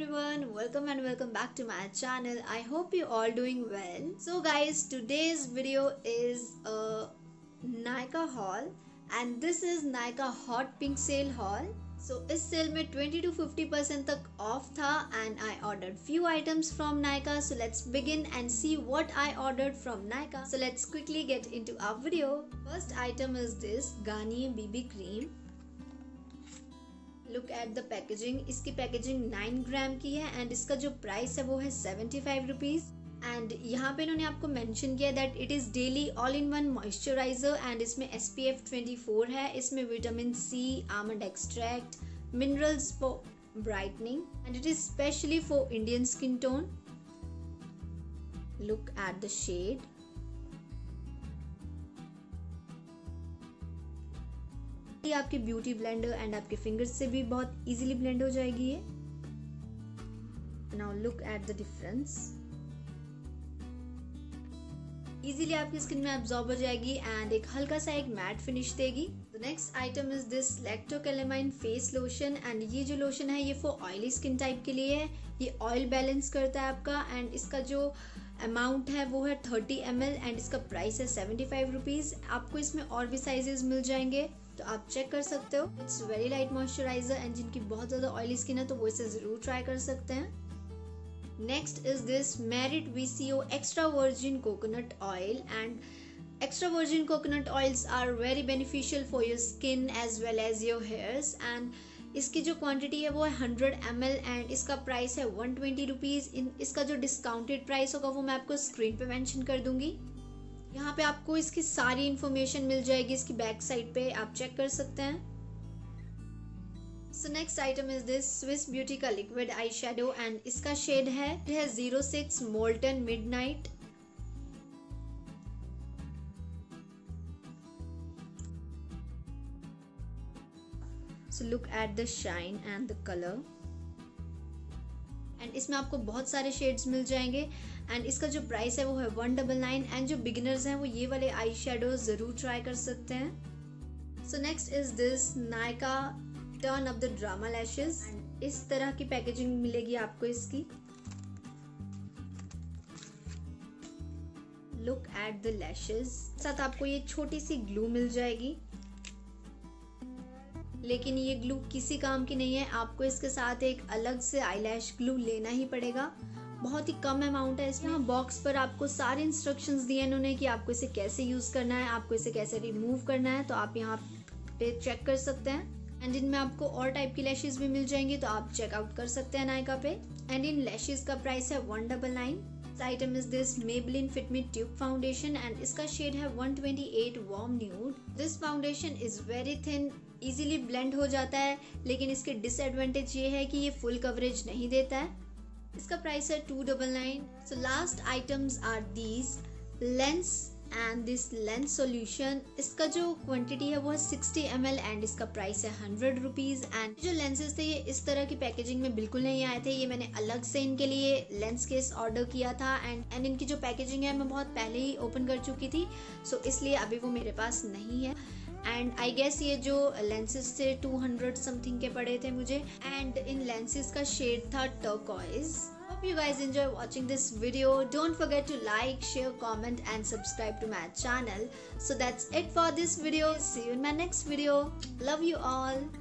everyone, welcome back to my channel. I hope you all doing well. So guys, today's video is a Nykaa haul and this is Nykaa hot pink sale haul. So इस sale में 20 to 50% तक of था and I ordered few items from Nykaa. So let's begin and see what I ordered from Nykaa. So let's quickly get into our video. First item is this Garnier BB cream. Look at the packaging. इसकी packaging 9 gram की है and इसका जो price है वो है 75 rupees. And यहाँ पे इन्होंने आपको मेंशन किया that it is daily all in one moisturiser and इसमें SPF 24 है. इसमें vitamin C, almond extract, minerals for brightening and it is specially for Indian skin tone. Look at the shade. ये आपके ब्यूटी ब्लेंडर एंड आपके fingers से भी बहुत easily blend हो जाएगी ये. Now look at the difference. Easily आपकी स्किन में एब्जॉर्ब हो जाएगी एंड एक हल्का सा एक मैट फिनिश देगी. The next item is this Lacto Calamine face lotion and ये जो लोशन है ये फॉर ऑयली स्किन टाइप के लिए है. ये ऑयल बैलेंस करता है आपका एंड इसका जो अमाउंट है वो है 30 ml एंड इसका प्राइस है 75 रुपीज़. आपको इसमें और भी साइजेस मिल जाएंगे तो आप चेक कर सकते हो. It's very light moisturiser and जिनकी बहुत ज़्यादा ऑयली स्किन है तो वो इसे ज़रूर ट्राई कर सकते हैं. Next is this merit VCO extra virgin coconut oil and extra virgin coconut oils are very beneficial for your skin as well as your hairs. And इसकी जो क्वांटिटी है वो है 100 ml एंड इसका प्राइस है 120 रुपीज़. इसका जो discounted price होगा वो मैं आपको स्क्रीन पे मेंशन कर दूंगी. यहाँ पे आपको इसकी सारी इंफॉर्मेशन मिल जाएगी इसकी बैक साइड पे, आप चेक कर सकते हैं. So next item is this Swiss beauty का लिक्विड आई शेडो एंड इसका शेड है 06 molten midnight. So look at the shine and the colour and इसमें आपको बहुत सारे शेड्स मिल जाएंगे एंड इसका जो प्राइस है वो है 199 एंड जो बिगिनर्स हैं वो ये वाले आई शेडो ज़रूर ट्राई कर सकते हैं. So next is this Nykaa turn up the drama lashes and इस तरह की पैकेजिंग मिलेगी आपको इसकी. Look at the lashes. साथ आपको ये छोटी सी ग्लू मिल जाएगी लेकिन ये ग्लू किसी काम की नहीं है. आपको इसके साथ एक अलग से आईलैश ग्लू लेना ही पड़ेगा. बहुत ही कम अमाउंट है इसमें. यहाँ बॉक्स पर आपको सारे इंस्ट्रक्शंस दिए इन्होंने कि आपको इसे कैसे यूज़ करना है, आपको इसे कैसे रिमूव करना है, तो आप यहाँ पे चेक कर सकते हैं. एंड इनमें आपको और टाइप की लैशेस भी मिल जाएंगी तो आप चेकआउट कर सकते हैं नायका पे. एंड इन लैशेस का प्राइस है 199. Item is this Maybelline Fit Me tube foundation and इसका शेड है 128 warm nude. This foundation is very thin, easily blend हो जाता है लेकिन इसके डिसएडवांटेज ये है कि ये फुल कवरेज नहीं देता है. इसका प्राइस है 299. So last items are these lens and this lens solution. इसका जो क्वांटिटी है वो है 60 ml एंड इसका प्राइस है 100 रुपीज़. एंड जो लेंसेज थे ये इस तरह की पैकेजिंग में बिल्कुल नहीं आए थे. ये मैंने अलग से इनके लिए लेंस केस ऑर्डर किया था एंड इनकी जो पैकेजिंग है मैं बहुत पहले ही ओपन कर चुकी थी सो इसलिए अभी वो मेरे पास नहीं है. एंड आई गेस ये जो लेंसेज थे 200 समथिंग के पड़े थे मुझे एंड इन लेंसेज का शेड था turquoise. Hope you guys enjoy watching this video. Don't forget to like, share, comment and subscribe to my channel. So that's it for this video. See you in my next video. Love you all.